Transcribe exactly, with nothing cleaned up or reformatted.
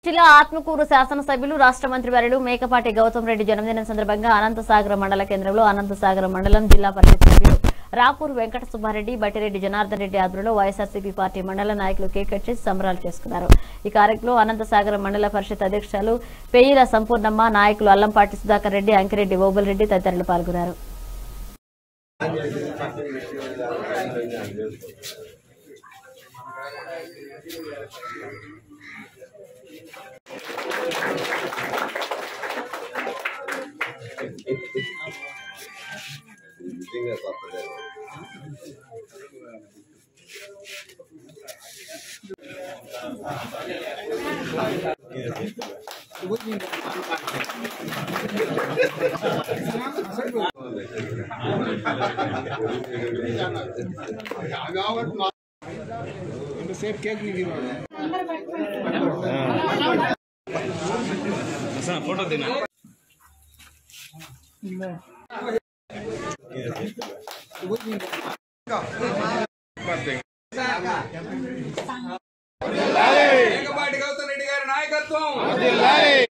జిల్లా ఆత్మకూరు శాసనసభ్యులు రాష్ట్ర మంత్రి వర్యులు మేకపాటి గౌతమ్ రెడ్డి జన్మదినం సందర్భంగా అనంతసాగర మండల కేంద్రంలో అనంతసాగర మండలం జిల్లా పరిషత్ సభ్యులు రాపూర్ వెంకట సుబ్బారెడ్డి బట్టిరెడ్డి జనార్దన్ రెడ్డి ఆధ్వర్యంలో వైఎస్ఆర్సీపీ పార్టీ మండల నాయకులు కేక్ కట్ చేసి సంబరాలు చేసుకున్నారు। ఈ కార్యక్రమంలో అనంతసాగర మండల పరిషత్ అధ్యక్షులు పెయ్యిల సంపూర్ణమ్మ, నాయకులు అల్లంపాటి సుధాకర్ రెడ్డి, అంకిరెడ్డి ఓబుల్ రెడ్డి తదితరులు పాల్గొన్నారు। సేఫ్ కేక్ ఫోటో దినా మేకపాటి గౌతమ్ రెడ్డి గారి నాయకత్వం